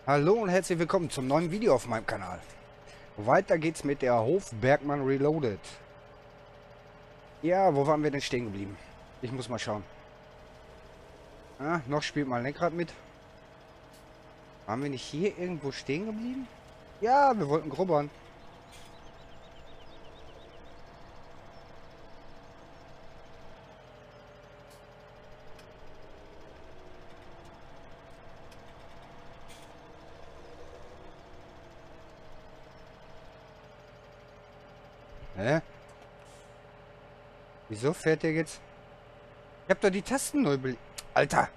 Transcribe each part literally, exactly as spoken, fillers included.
Hallo und herzlich willkommen zum neuen Video auf meinem Kanal. Weiter geht's mit der Hof Bergmann Reloaded. Ja, wo waren wir denn stehen geblieben? Ich muss mal schauen. Ah, noch spielt mein Lenkrad mit. Waren wir nicht hier irgendwo stehen geblieben? Ja, wir wollten grubbern. Hä? Wieso fährt der jetzt? Ich hab doch die Tasten neu belegt. Alter!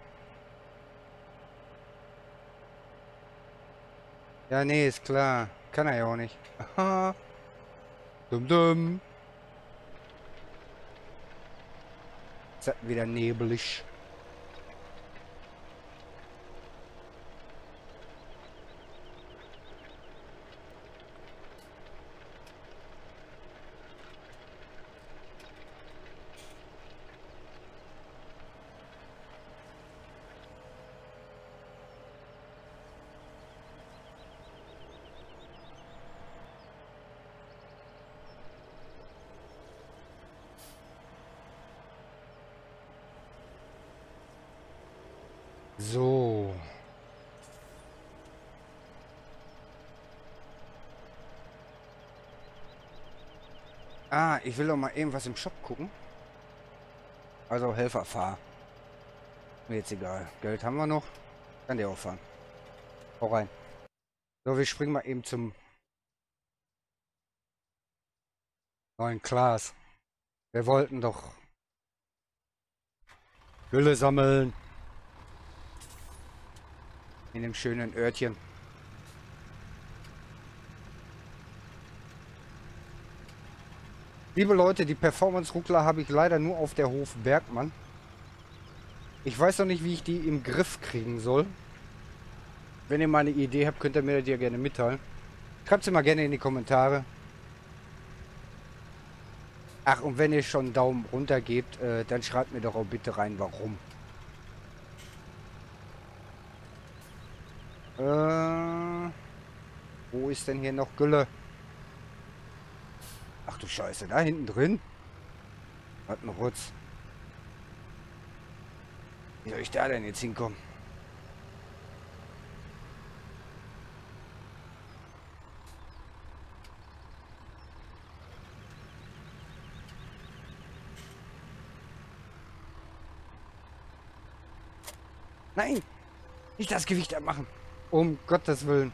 Ja, nee, ist klar. Kann er ja auch nicht. Aha. Dumm, dumm. Ist wieder nebelig. So. Ah, ich will doch mal eben was im Shop gucken. Also Helfer, fahr. Mir jetzt egal. Geld haben wir noch. Kann der auch fahren. Hau rein. So, wir springen mal eben zum neuen Class. Wir wollten doch Gülle sammeln. In dem schönen Örtchen. Liebe Leute, die Performance-Ruckler habe ich leider nur auf der Hof Bergmann. Ich weiß noch nicht, wie ich die im Griff kriegen soll. Wenn ihr mal eine Idee habt, könnt ihr mir das ja gerne mitteilen. Schreibt sie mal gerne in die Kommentare. Ach, und wenn ihr schon einen Daumen runter gebt, äh, dann schreibt mir doch auch bitte rein, warum. Äh, wo ist denn hier noch Gülle? Ach du Scheiße, da hinten drin? Was ein Rutz. Wie soll ich da denn jetzt hinkommen? Nein! Nicht das Gewicht abmachen! Um Gottes Willen!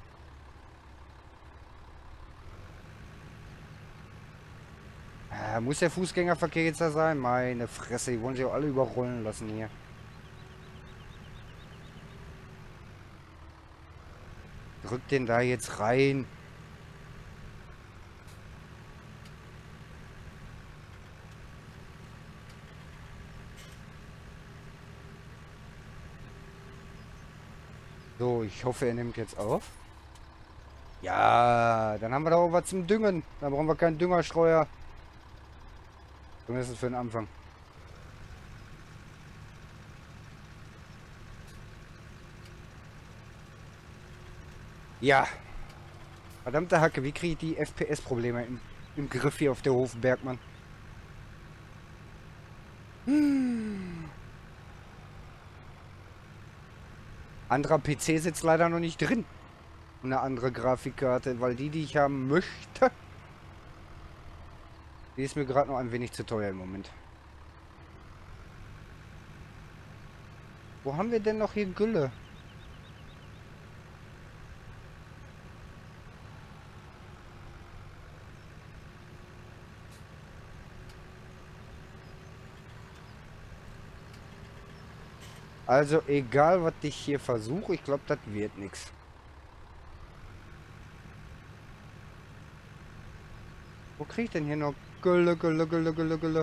Äh, muss der Fußgängerverkehr jetzt da sein? Meine Fresse, die wollen sich auch alle überrollen lassen hier. Drück den da jetzt rein. So, ich hoffe, er nimmt jetzt auf. Ja, dann haben wir doch auch was zum Düngen. Dann brauchen wir keinen Düngerstreuer. Zumindest für den Anfang. Ja. Verdammte Hacke, wie kriege ich die F P S-Probleme im, im Griff hier auf der Hof Bergmann? Hm. Anderer P C sitzt leider noch nicht drin. Eine andere Grafikkarte, weil die, die ich haben möchte, die ist mir gerade noch ein wenig zu teuer im Moment. Wo haben wir denn noch hier Gülle? Also egal, was ich hier versuche, ich glaube, das wird nichts. Wo kriege ich denn hier noch Gülle, Gülle, Gülle, Gülle, Gülle?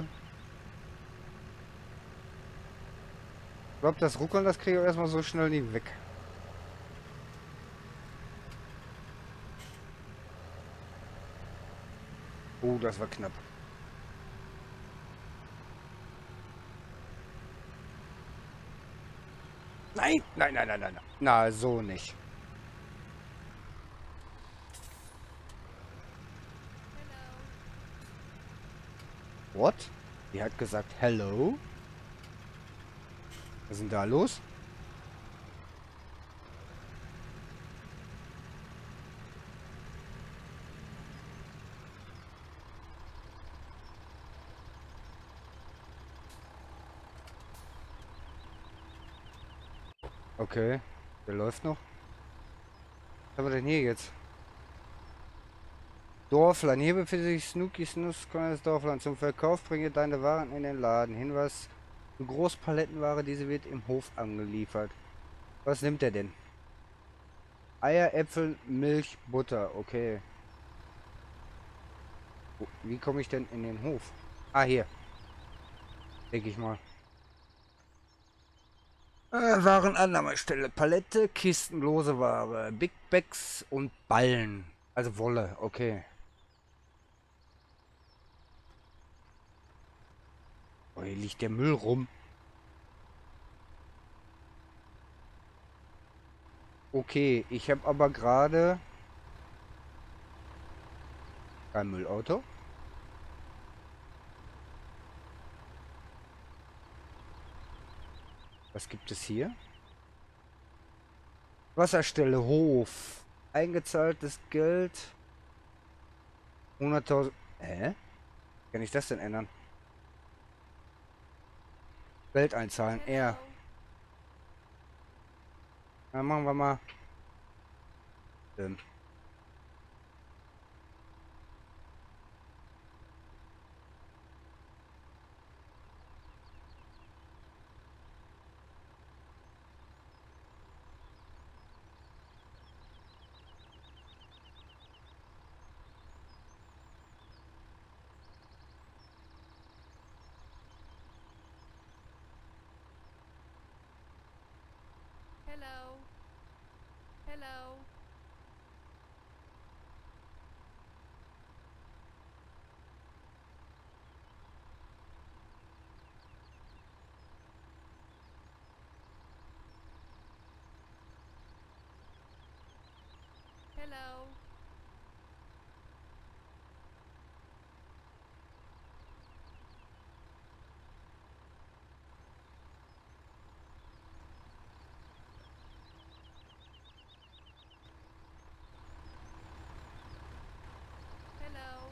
Ich glaube, das Ruckeln, das kriege ich auch erstmal so schnell nie weg. Oh, das war knapp. Nein, nein, nein, nein, nein. Na, so nicht. What? Die hat gesagt, hello? Was ist denn da los? Okay, der läuft noch. Was haben wir denn hier jetzt? Dorfland. Hier befindet sich Snooky Snus, kleines Dorfland. Zum Verkauf bringe deine Waren in den Laden. Hinweis: Großpalettenware, diese wird im Hof angeliefert. Was nimmt er denn? Eier, Äpfel, Milch, Butter. Okay. Wo- Wie komme ich denn in den Hof? Ah, hier. Denke ich mal. Äh, Warenannahmestelle. Palette, Kisten, lose Ware. Big Bags und Ballen. Also Wolle. Okay. Oh, hier liegt der Müll rum. Okay, ich habe aber gerade kein Müllauto. Was gibt es hier? Wasserstelle, Hof. Eingezahltes Geld. hunderttausend. Hä? Kann ich das denn ändern? Geld einzahlen. Er. Dann machen wir mal. Ähm. Hello. Hello. Hello. Hello.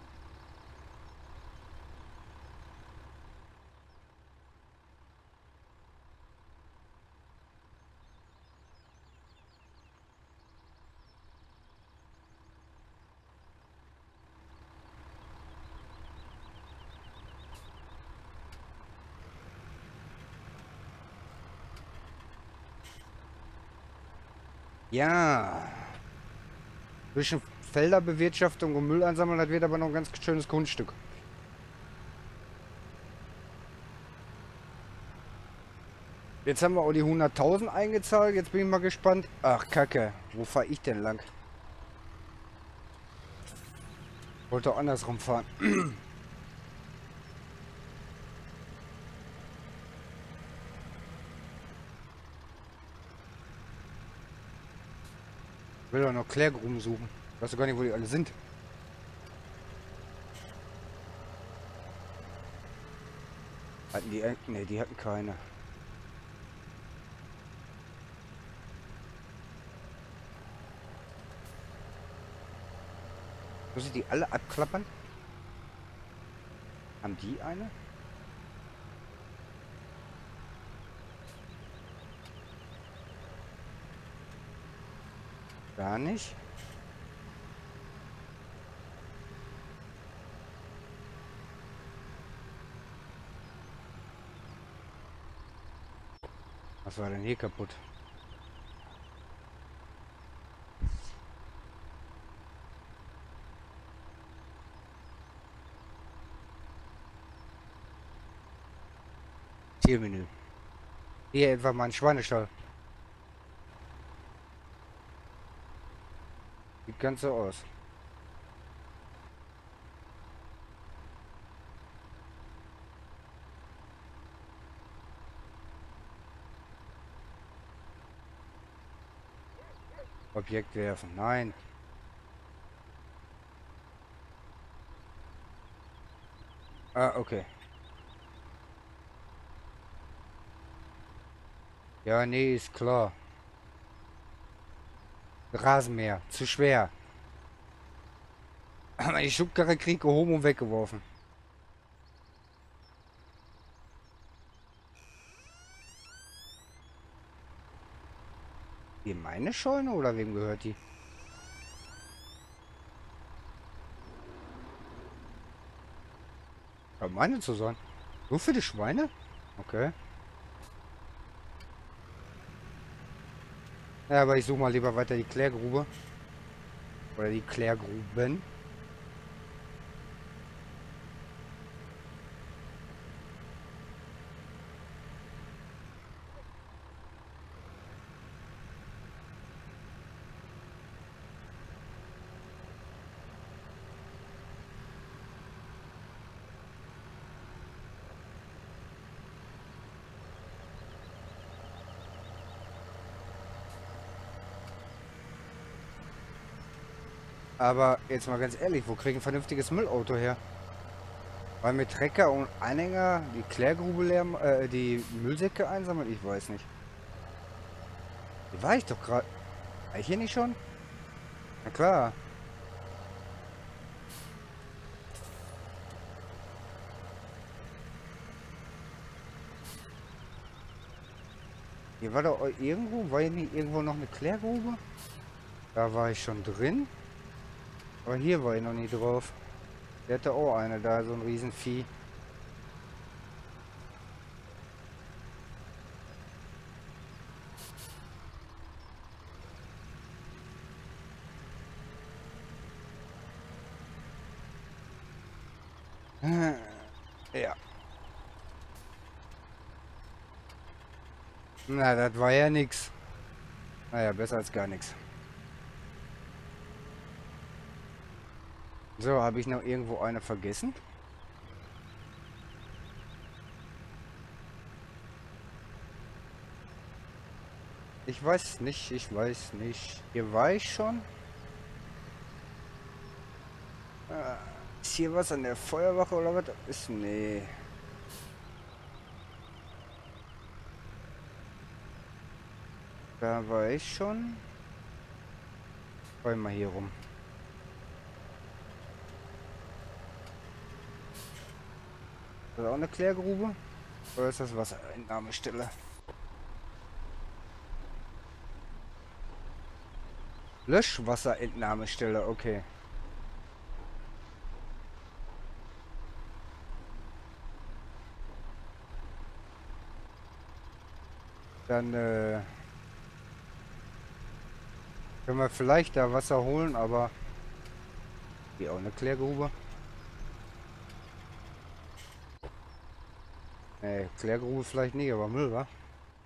Ja. Zwischen Felderbewirtschaftung und Müll einsammeln, das wird aber noch ein ganz schönes Grundstück. Jetzt haben wir auch die hunderttausend eingezahlt. Jetzt bin ich mal gespannt. Ach, Kacke. Wo fahre ich denn lang? Wollte auch andersrum fahren. Will doch noch Klärgruben suchen. Weißt du gar nicht, wo die alle sind. Hatten die... Ne, die hatten keine. Muss ich die alle abklappern? Haben die eine? Gar nicht. Was war denn hier kaputt? Tiermenü. Hier etwa mein Schweinestall. Sieht ganz so aus. Objekt werfen. Nein. Ah, okay. Ja, nee, ist klar. Rasenmäher, zu schwer. Meine Schubkarre krieg gehoben und weggeworfen. Hier meine Scheune oder wem gehört die? Ja, meine zu sein. Nur für die Schweine? Okay. Ja, aber ich suche mal lieber weiter die Klärgrube. Oder die Klärgruben. Aber jetzt mal ganz ehrlich, wo kriege ich ein vernünftiges Müllauto her? Weil mit Trecker und Anhänger die Klärgrube leer, äh, die Müllsäcke einsammeln? Ich weiß nicht. Hier war ich doch gerade. War ich hier nicht schon? Na klar. Hier war doch irgendwo, war hier nicht irgendwo noch eine Klärgrube? Da war ich schon drin. Aber hier war ich noch nie drauf. Der hatte auch eine da, so ein Riesenvieh. Äh, Ja. Na, das war ja nix. Naja, besser als gar nichts. So, habe ich noch irgendwo eine vergessen? Ich weiß nicht, ich weiß nicht. Hier war ich schon. Äh, Ist hier was an der Feuerwache oder was? Ist, nee. Da war ich schon. Wollen mal hier rum. Ist das auch eine Klärgrube? Oder ist das Wasserentnahmestelle? Löschwasserentnahmestelle, okay. Dann äh, können wir vielleicht da Wasser holen, aber hier auch eine Klärgrube. Nee, Klärgrube vielleicht nicht, aber Müll, wa?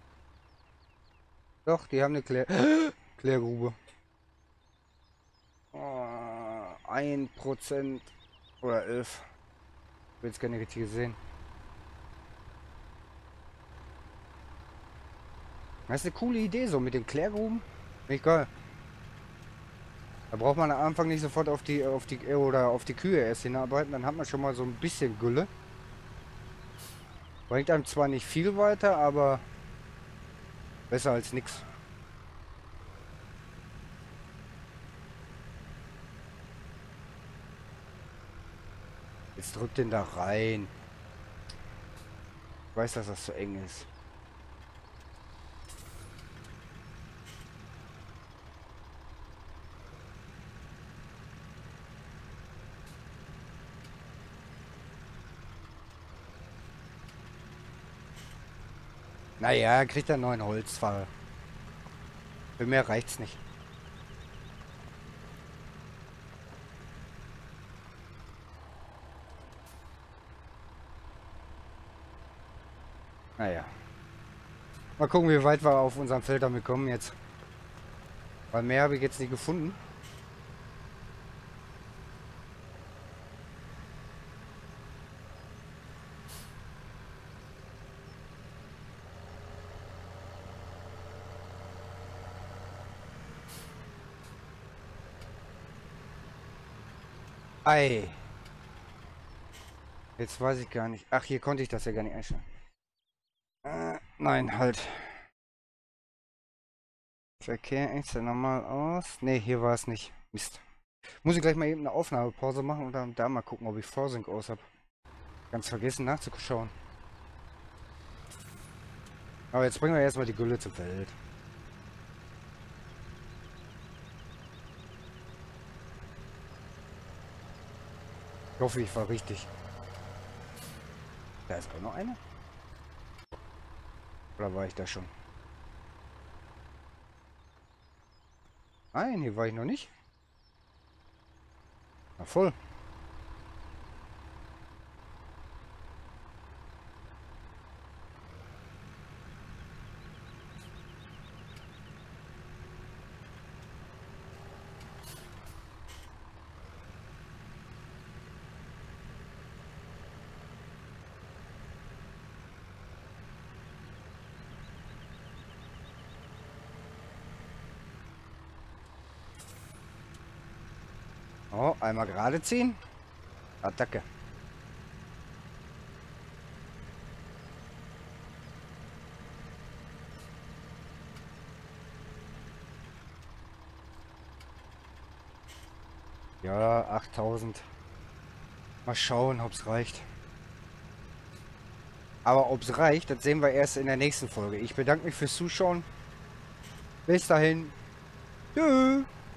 Doch, die haben eine Klär Klärgrube. Oh, ein Prozent oder elf. Ich habe jetzt keine richtig gesehen. Das ist eine coole Idee, so mit den Klärgruben. Egal. Da braucht man am Anfang nicht sofort auf die auf die oder auf die Kühe erst hinarbeiten, dann hat man schon mal so ein bisschen Gülle. Bringt einem zwar nicht viel weiter, aber besser als nichts. Jetzt drückt den da rein. Ich weiß, dass das zu eng ist. Naja, kriegt er einen neuen Holzfall. Für mehr reicht's nicht. Naja. Mal gucken, wie weit wir auf unserem Feld damit kommen jetzt. Weil mehr habe ich jetzt nicht gefunden. Ei. Jetzt weiß ich gar nicht. Ach, hier konnte ich das ja gar nicht einstellen. Äh, nein, halt. Verkehr extra normal aus. Ne, hier war es nicht. Mist. Muss ich gleich mal eben eine Aufnahmepause machen und dann da mal gucken, ob ich Vorsync aus habe. Ganz vergessen nachzuschauen. Aber jetzt bringen wir erstmal die Gülle zum Feld. Ich hoffe, ich war richtig. Da ist auch noch eine. Oder war ich da schon? Nein, hier war ich noch nicht. Na voll. Oh, einmal gerade ziehen. Attacke. Ja, achttausend. Mal schauen, ob es reicht. Aber ob es reicht, das sehen wir erst in der nächsten Folge. Ich bedanke mich fürs Zuschauen. Bis dahin. Tschüss.